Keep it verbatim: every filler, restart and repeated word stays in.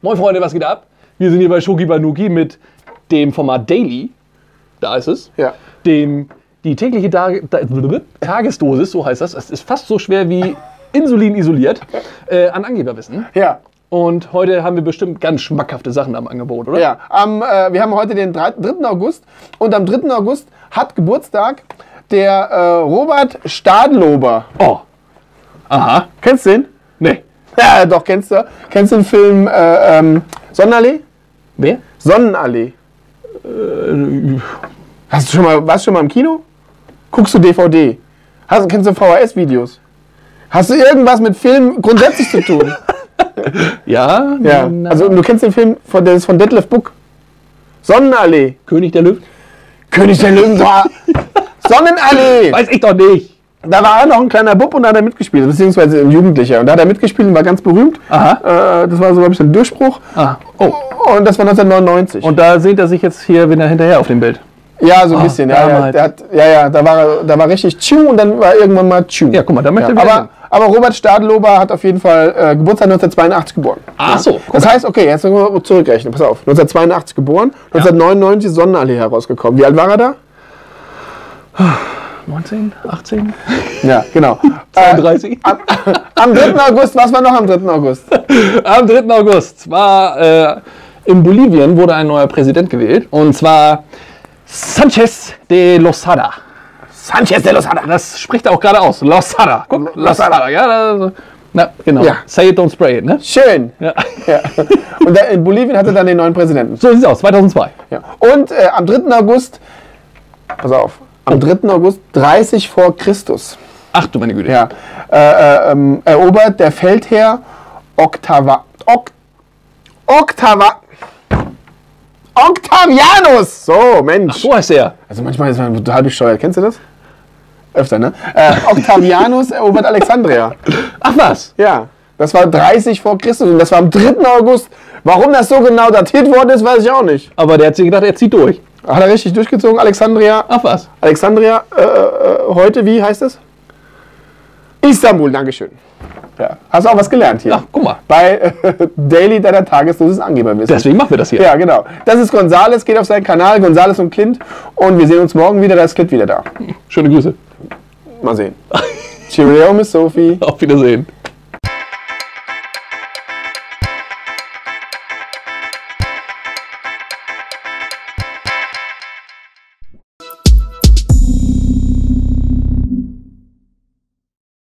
Moin Freunde, was geht ab? Wir sind hier bei Schoki Banuki mit dem Format Daily. Da ist es. Ja. Dem, die tägliche Tage, Tagesdosis, so heißt das. Es ist fast so schwer wie Insulin isoliert, äh, an Angeberwissen. Ja. Und heute haben wir bestimmt ganz schmackhafte Sachen am Angebot, oder? Ja. Am, äh, wir haben heute den dritten August und am dritten August hat Geburtstag der äh, Robert Stadlober. Oh. Aha. Kennst du den? Nee. Ja, doch, kennst du. Kennst du den Film äh, ähm, Sonnenallee? Wer? Sonnenallee. Äh, Hast du schon mal, warst du schon mal im Kino? Guckst du D V D? Hast, kennst du V H S-Videos? Hast du irgendwas mit Film grundsätzlich zu tun? ja. Ja. Na, Also du kennst den Film, von, der ist von Detlef Buck. Sonnenallee. König der Löwen? König der Löwen. Sonnenallee. Weiß ich doch nicht. Da war er noch ein kleiner Bub und da hat er mitgespielt, beziehungsweise ein Jugendlicher. Und da hat er mitgespielt und war ganz berühmt. Aha. Äh, das war so, glaube ich, ein Durchbruch. Ah. Oh. Und das war neunzehnhundertneunundneunzig. Und da sieht er sich jetzt hier wieder hinterher auf dem Bild. Ja, so ein Oh, bisschen. Ja, ja, der hat, ja, ja, da war, er- da war richtig Tschu und dann war irgendwann mal Tschu. Ja, guck mal, da möchte Ja, er wieder aber, hin. aber Robert Stadlober hat auf jeden Fall äh, Geburtstag neunzehnhundertzweiundachtzig geboren. Ach so, guck Das heißt, okay, jetzt müssen wir zurückrechnen. Pass auf. neunzehnhundertzweiundachtzig geboren, neunzehnhundertneunundneunzig Sonnenallee herausgekommen. Wie alt war er da? neunzehn, achtzehn, Ja, genau. zweiunddreißig. Am, am dritten August, was war noch am dritten August? Am dritten August war äh, in Bolivien wurde ein neuer Präsident gewählt. Und zwar Sanchez de Lozada. Sanchez de Lozada. Das spricht er auch gerade aus. Lozada. Guck, Lozada. Lozada. Ja, das, na, genau. Ja. Say it, don't spray it, ne? Schön. Ja. Ja. Und der, in Bolivien hatte dann den neuen Präsidenten. So sieht es aus, zweitausendzwei. Ja. Und äh, am dritten August, pass auf, am dritten August dreißig vor Christus, Ach du meine Güte. ja, äh, äh, ähm, erobert der Feldherr Octava, Oct, Octava, Octavianus. So, Mensch. So heißt er. Also manchmal ist man total bescheuert. Kennst du das? Öfter, ne? Äh, Octavianus erobert Alexandria. Ach was? Ja, das war dreißig vor Christus und das war am dritten August. Warum das so genau datiert worden ist, weiß ich auch nicht. Aber der hat sich gedacht, er zieht durch. Hat er richtig durchgezogen? Alexandria, Ach was? Alexandria, äh, äh, heute, wie heißt es? Istanbul, Dankeschön. Ja. Hast du auch was gelernt hier? Ach, guck mal. Bei äh, Daily, deiner Tagesdosis Angeberwissen. Deswegen machen wir das hier. Ja, genau. Das ist Gonzales, geht auf seinen Kanal, Gonzales und Clint. Und wir sehen uns morgen wieder, da ist Clint wieder da. Schöne Grüße. Mal sehen. Cheerio, Miss Sophie. Auf Wiedersehen.